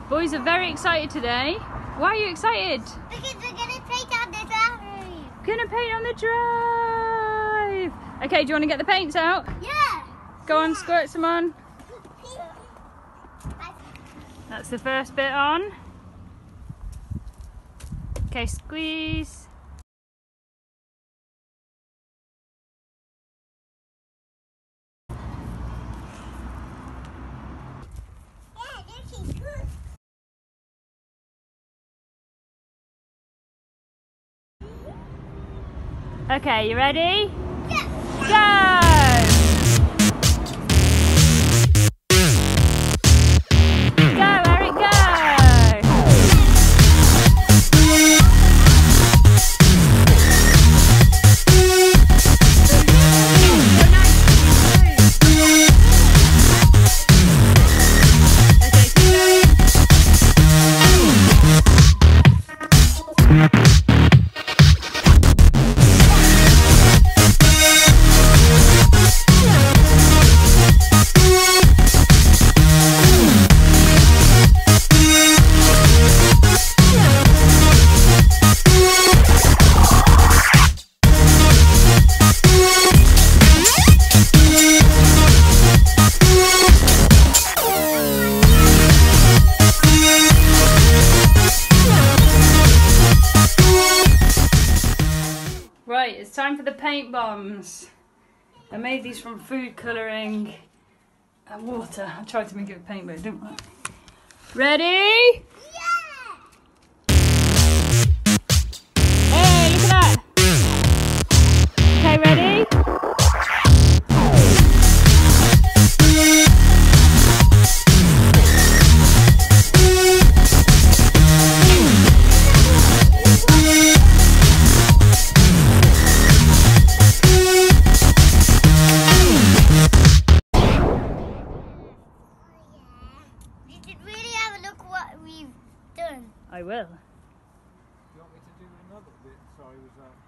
Boys are very excited today. Why are you excited? Because we're going to paint on the drive. Gonna paint on the drive. Okay, do you want to get the paints out? Yeah. Go on, squirt some on. That's the first bit on. Okay, squeeze. Okay, you ready? Yeah. Go! Go, Eric, go! Right, it's time for the paint bombs. I made these from food colouring and water. I tried to make it with paint, but it didn't work. Ready? Yeah. Hey, look at that. Okay, ready? I will. Do you want me to do another bit? Sorry, was that?